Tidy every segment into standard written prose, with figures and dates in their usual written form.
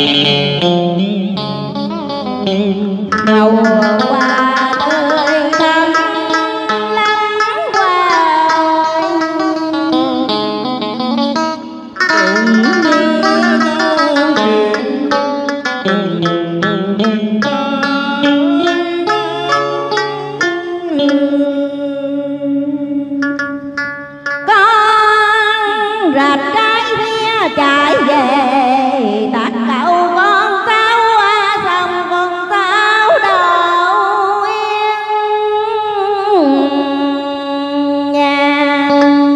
Ngầu qua tươi thắm lắng qua con rạch trái phía chạy về tạc cậu con sao qua sông con sao đầu yên nhà.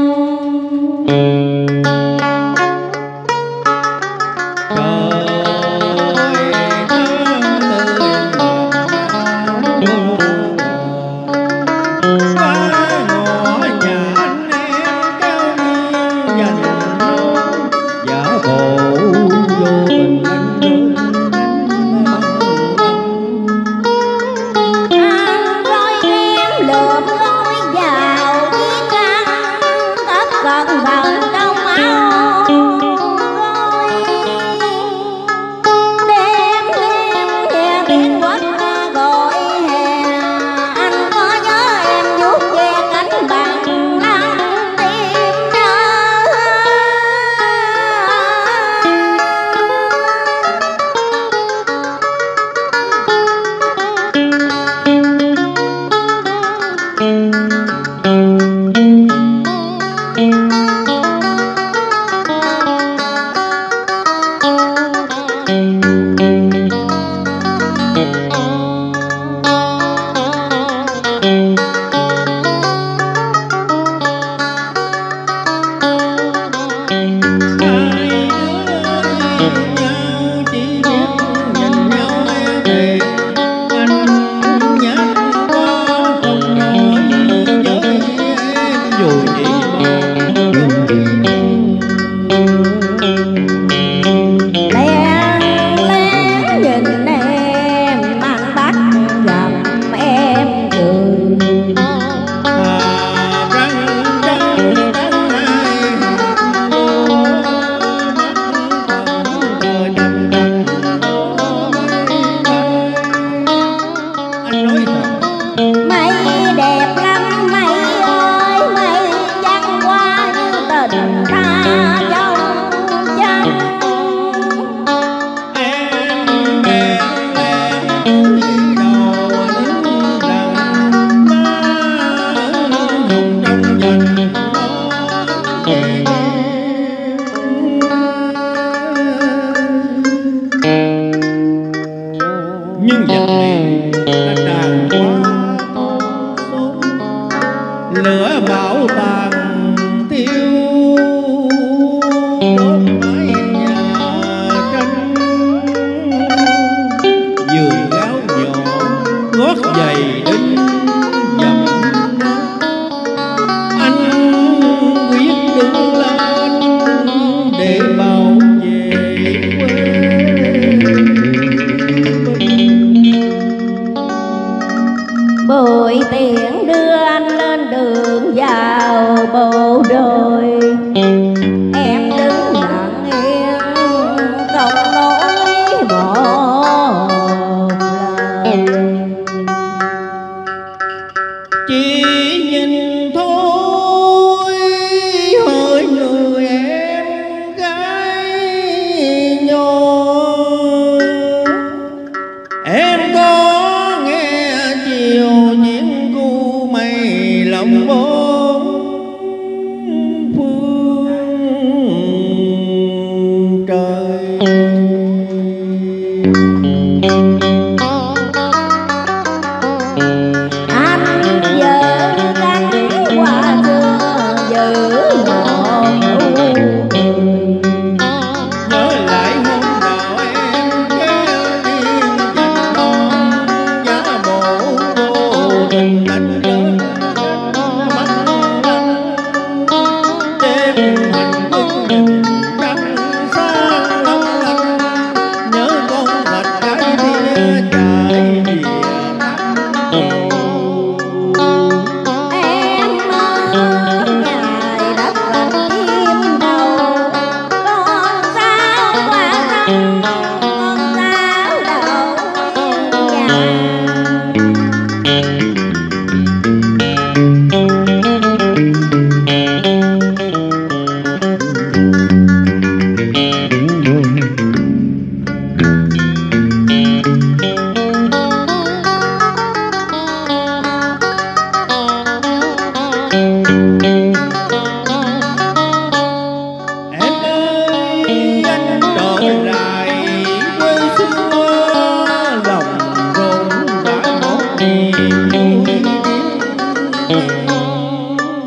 Nhưng vật này đã tràn quá số, lửa bão tàn tiêu đốt mái nhà tranh, giường gáo nhỏ gót giày đinh dầm. Anh quyết đứng lên để bảo vệ quê. Bội tiễn đưa anh lên đường vào bộ đội, em đứng lặng yên không nói một lời. Chỉ nhìn thôi hỏi người em gái nhỏ, em có nghe chiều những cu mây lòng bốn phương trời. Anh vợ cánh qua xưa giữ một nụ cười, Nhớ lại hôm nào em kéo điên dành non, giá bộ vô tình đánh lớn mắt anh. Đêm hành quân nhìn trăng sáng long lanh, nhớ con vạch cái tia chạy địa Nam. em mơ ngày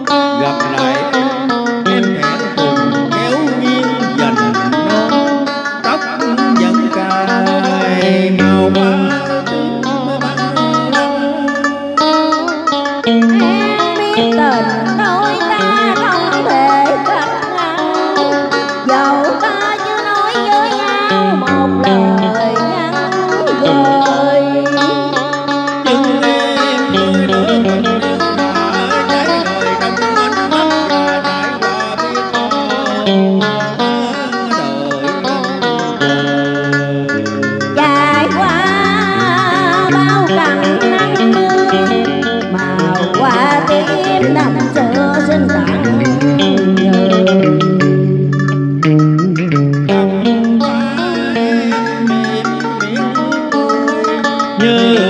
gặp lại em thẹn thùng kéo nghiêng dành non tóc vẫn cài màu hoa tím băng lăng. Em biết tình đôi ta không thể cắt ngang, dẫu ta chưa nói với nhau một lời nhắn gửi. Nhưng em người nữa mình yêu đã trái lời trong ánh mắt và trải qua biết đời. Trải qua bao cảnh nắng mưa, màu hoa tím năm xưa xinh tặng người. Như